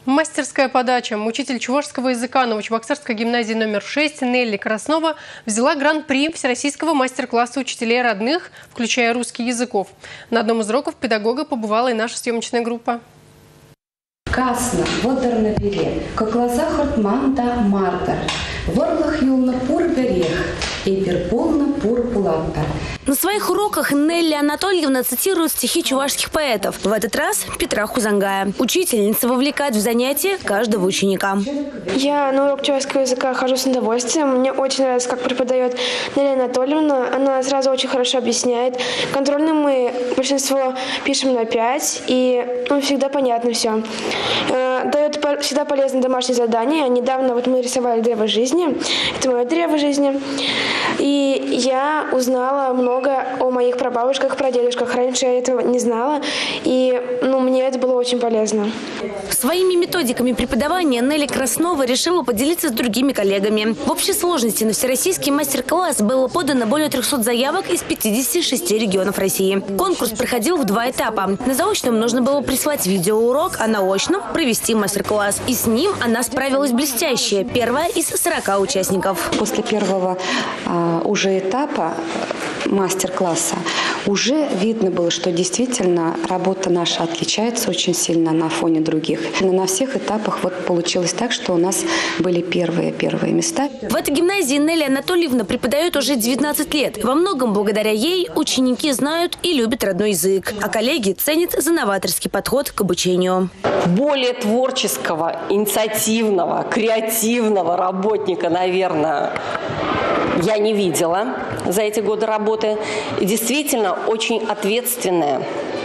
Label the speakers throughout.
Speaker 1: Мастерская подача. Учитель чувашского языка Новочебоксарской гимназии номер 6 Нелли Краснова взяла гран-при всероссийского мастер-класса учителей родных, включая русский языков. На одном из уроков педагога побывала и наша съемочная группа.
Speaker 2: Касно, водор на берег, коклаза хортманда мартер, ворлах юлна пур берег, и перполна пур пуланта.
Speaker 3: На своих уроках Нелли Анатольевна цитирует стихи чувашских поэтов. В этот раз Петра Хузангая. Учительница вовлекает в занятия каждого ученика.
Speaker 4: Я на урок чувашского языка хожу с удовольствием. Мне очень нравится, как преподает Нелли Анатольевна. Она сразу очень хорошо объясняет. Контрольные мы большинство пишем на 5, и всегда понятно все. Дает всегда полезные домашние задания. Недавно мы рисовали древо жизни. Это мое древо жизни. И я узнала много о моих прабабушках, прадедушках. Раньше я этого не знала, и мне это было очень полезно.
Speaker 3: Своими методиками преподавания Нелли Краснова решила поделиться с другими коллегами. В общей сложности на всероссийский мастер-класс было подано более 300 заявок из 56 регионов России. Конкурс проходил в 2 этапа. На заочном нужно было прислать видеоурок, а на очном провести мастер-класс. И с ним она справилась блестяще. Первая из 40 участников.
Speaker 2: После первого уже этапа мастер-класса уже видно было, что действительно работа наша отличается очень сильно на фоне других. На всех этапах получилось так, что у нас были первые места.
Speaker 3: В этой гимназии Нелли Анатольевна преподает уже 19 лет. Во многом благодаря ей ученики знают и любят родной язык, а коллеги ценят за новаторский подход к обучению.
Speaker 5: Более творческого, инициативного, креативного работника, наверное, я не видела за эти годы работы. И действительно очень ответственная,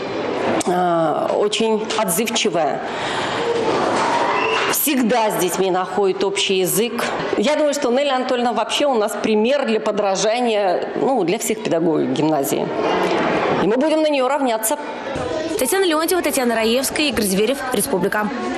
Speaker 5: очень отзывчивая. Всегда с детьми находит общий язык. Я думаю, что Нелли Анатольевна вообще у нас пример для подражания для всех педагогов гимназии. И мы будем на нее равняться.
Speaker 3: Татьяна Леонтьева, Татьяна Раевская, Игорь Зверев, Республика.